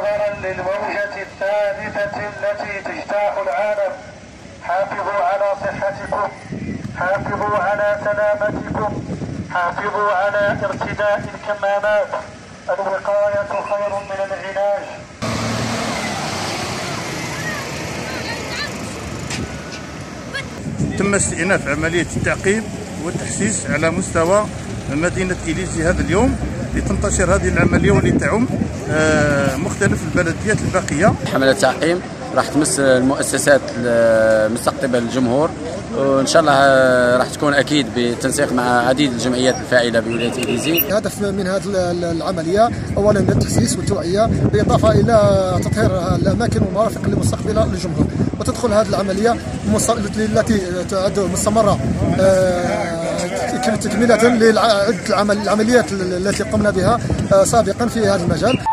نظرا للموجة الثالثة التي تجتاح العالم. حافظوا على صحتكم، حافظوا على سلامتكم، حافظوا على ارتداء الكمامات. الوقاية خير من العلاج. تم استئناف عملية التعقيم والتحسيس على مستوى مدينة إليزي هذا اليوم لتنتشر هذه العملية ولتعم مختلف البلديات الباقية. حملة تعقيم راح تمس المؤسسات مستقطبة للجمهور، وإن شاء الله راح تكون أكيد بالتنسيق مع عديد الجمعيات الفاعلة بولاية إليزي. الهدف من هذه العملية أولا التحسيس والتوعية، بالإضافة إلى تطهير الأماكن والمرافق المستقبلة للجمهور. وتدخل هذه العملية التي تعد مستمرة تكملة للعمليات التي قمنا بها سابقا في هذا المجال.